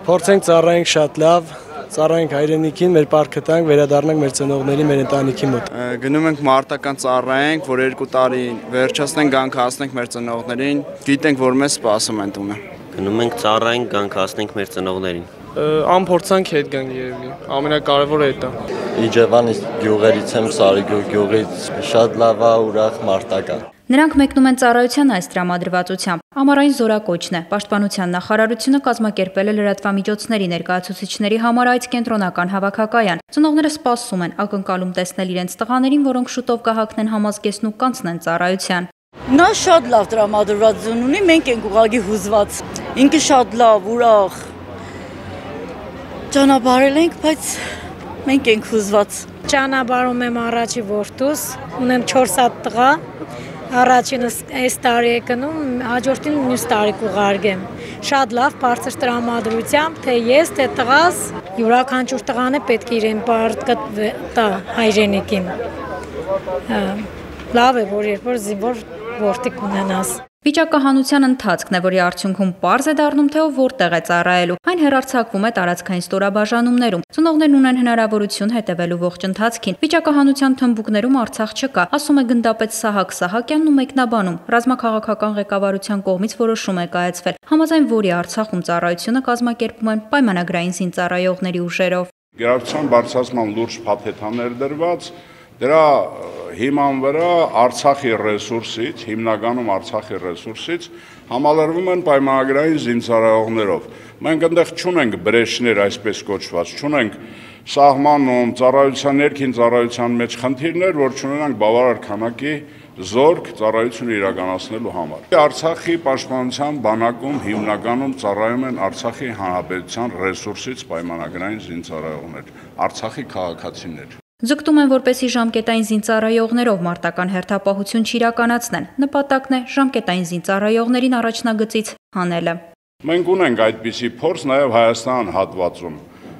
Փորձենք ծառայենք շատ լավ, ծառայենք հայրենիքին, մեր պարտքը տանք, վերադառնանք մեր ծնողներին, մեր ընտանիքի մոտ։ Գնում ենք մարտական ծառայենք, որ 2 տարի վերջացնենք, գանք հասնենք մեր ծնողներին, գիտենք, որ մեզ սպասում են տունը։ Գնում ենք ծառայենք, գանք հասնենք մեր ծնողներին։ Անփորձանք հետ գանք երևի, ամենակարևորը դա է։ Իջևանից գյուղերից եմ, Սարիգյուղ գյուղից, շատ լավ է, ուրախ մարտական։ Նրանք մեկնում են ծառայության այս տրամադրվածությամբ։ Ամառային զորակոչն է։ Պաշտպանության նախարարությունը կազմակերպել է լրատվամիջոցների ներկայացուցիչների համար այդ կենտրոնական հավաքակայան։ Ծնողները սպասում են, ակնկալում տեսնել իրենց տղաներին, որոնք շուտով կհագնեն համազգեստն ու կանցնեն ծառայության։ Նա շատ լավ տրամադրվածություն ունի, մենք ենք ուղղակի հուզված։ Ինքը շատ լավ, ուրախ։ Ճանապարհել ենք, բայց մենք ենք հուզված։ Ճանապարհում եմ առաջի որդուս, ունեմ 4 հատ տղա։ Առաջինը այս տարի է գնում, հաջորդին մյուս տարի կուղարկեմ։ Շատ լավ, բարձր տրամադրությամբ, թե ես, թե տղաս, յուրաքանչյուր տղան է պետք է իրեն պարտքը տա հայրենիքին։ Լավ է, որ երբ որ զինվոր որդիկ ունենաս։ Վիճակահանության ընթացքն է, որի արդյունքում պարզ է դառնում, թե ով որտեղ է ծառայելու։ Այն հեռարձակվում է տարածքային ստորաբաժանումներում։ Ծնողներն ունեն հնարավորություն հետևելու ողջ ընթացքին։ Վիճակահանության թմբուկներում Արցախ չկա, ասում է գնդապետ Սահակ Սահակյանն ու մեկնաբանում։ Ռազմաքաղաքական ղեկավարության կողմից որոշում է կայացվել, համաձայն որի Արցախում ծառայությունը կազմակերպում են պայմանագրային զինծառայողների ուժերով։ Գերակցության բարձրացման լուրջ փաթեթաներ դրված, դրա հիման վրա Արցախի ռեսուրսից, հիմնականում Արցախի ռեսուրսից համալրվում են պայմանագրային զինծառայողներով։ Մենք այնտեղ չունենք բրեշներ, այսպես կոչված, չունենք սահմանում, ծառայության ներքին ծառայության մեջ խնդիրներ, որ չունենանք բավարար քանակի զորք ծառայությունը իրականացնելու համար։ Արցախի պաշտպանության բանակում հիմնականում ծառայում են Արցախի հանրապետության ռեսուրսից պայմանագրային զինծառայողներ, Արցախի քաղաքացիներ։ Ձգտում են, որպեսզի ժամկետային զինծառայողներով մարտական հերթապահություն չիրականացնեն։ Նպատակն է ժամկետային զինծառայողներին առաջնագծից հանելը։ Մենք ունենք այդպիսի փորձ նաև Հայաստան հատվածում։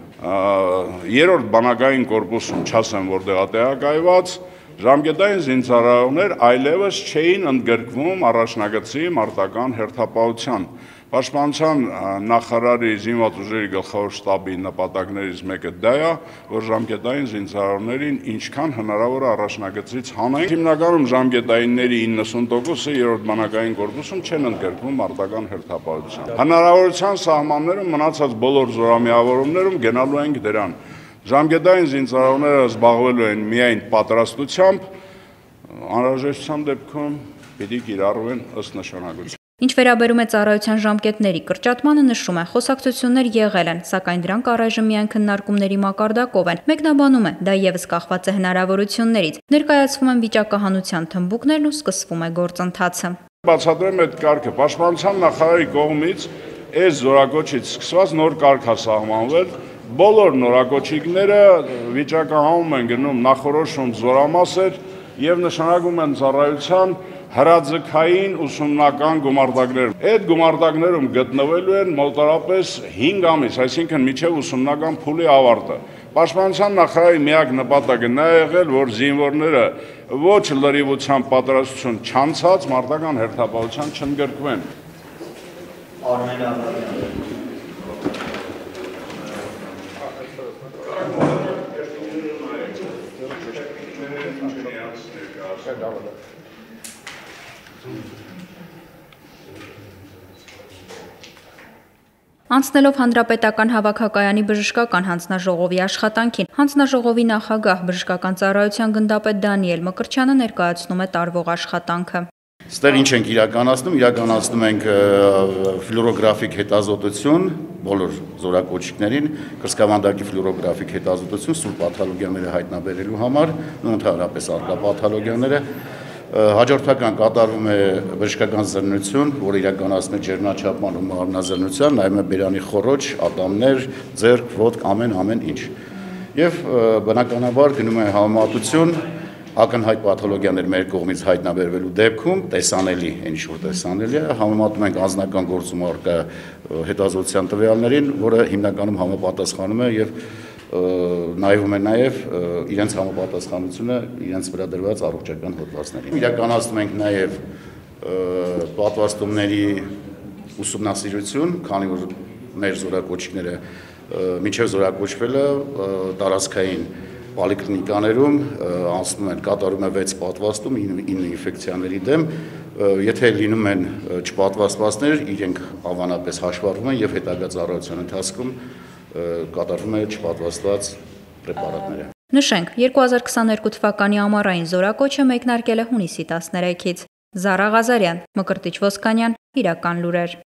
3-րդ բանակային կորպուսում, չասեմ որտեղ է տեղակայված, ժամկետային զինծառայողներ այլևս չէին ընդգրկվում առաջնագծի մարտական հերթապահության։ Պաշտպանության նախարարի զինված ուժերի գլխավոր շտաբի նպատակներից մեկը դա է, որ ժամկետային զինծառայողներին ինչքան հնարավոր է առաջնագծից հանեն։ Հիմնականում ժամկետայինների 90%-ը 3-րդ բանակային կորպուսում չեն ընդգրկվում մարտական հերթապահության։ Հնարավորության սահմաններում մնացած բոլոր զորամիավորումներում գնալու ենք դրան։ Ժամկետային զինծառայողները զբաղվելու են միայն պատրաստությամբ, անհրաժեշտության դեպքում պիտի կիրառվեն ըստ նշանակության։ Ինչ վերաբերում է ծառայության ժամկետների կրճատմանը, նշում է, խոսակցություններ եղել են, սակայն դրանք առայժմ միայն քննարկումների մակարդակով են։ Մեկնաբանում է, դա ևս կախված է հնարավորություններից։ Ներկայացվում են վիճակահանության թմբուկներն ու սկսվում է գործընթացը։ Բացատրեմ այդ կարգը, պաշտպանության նախարարի կողմից այս զորակոչից սկսված նոր կարգ է սահմանվել։ Բոլոր նորակոչիկները վիճակահանում են գնում նախորոշում զորամասեր եւ նշանակում են ծառայության հրաձգային ուսումնական գումարտակներ։ Այդ գումարտակներում գտնվելու են մոտարապես 5 ամիս, այսինքն մինչև ուսումնական փուլի ավարտը։ Պաշտպանության նախարարի միակ նպատակը նա է եղել, որ զինվորները ոչ լրիվությամբ պատրաստություն չանցած մարտական հերթապահության չընդգրկվեն։ Անցնելով հանրապետական հավաքակայանի բժշկական հանձնաժողովի աշխատանքին, հանձնաժողովի նախագահ բժշկական ծառայության գնդապետ Դանիել Մկրտչյանը ներկայացնում է տարվող աշխատանքը։ Ստեղ ինչ ենք իրականացնում ենք ֆլուորոգրաֆիկ հետազոտություն բոլոր զորակոչիկներին, կրծքավանդակի ֆլուորոգրաֆիկ հետազոտություն սուր պաթոլոգիաները հայտնաբերելու համար, ընդհանրապես արկա պաթոլոգիաները։ Հաջորդական կատարվում է բժշկական զրնություն, որը իրականացնում է ջերմաչափման ու մարմնազրնության, նայում է բերանի խոռոչ, ատամներ, ձեռք, ոտք, ամեն ինչ։ Եվ բնականաբար գնում է համեմատություն ակնհայտ պաթոլոգիաներ մեր կողմից հայտնաբերվելու դեպքում տեսանելի, ինչ որ տեսանելի է, համեմատում ենք անձնական գործում առկա հետազոտության տվյալներին, որը հիմնականում համապատասխանում է եւ նայվում է նաև իրենց համապատասխանությունը իրենց վրա դրված առողջական հոդվածներին։ Իրականացնում ենք նաև պատվաստումների ուսումնասիրություն, քանի որ մեր զորակոչիկները մինչև զորակոչվելը տարածքային պոլիկլինիկաներում անցնում են, կատարում է 6 պատվաստում 9 ինֆեկցիաների դեմ, եթե լինում են չպատվաստվածներ, իրենք հավանապես հաշվառվում են եւ հետագա ծառայության ընթացքում կատարվում է չպատվաստված պրեպարատները։ Նշենք, 2022 թվականի ամառային զորակոչը մեկնարկել է հունիսի 13-ից։ Զարա Ղազարյան, Մկրտիչ Ոսկանյան, Իրական լուրեր։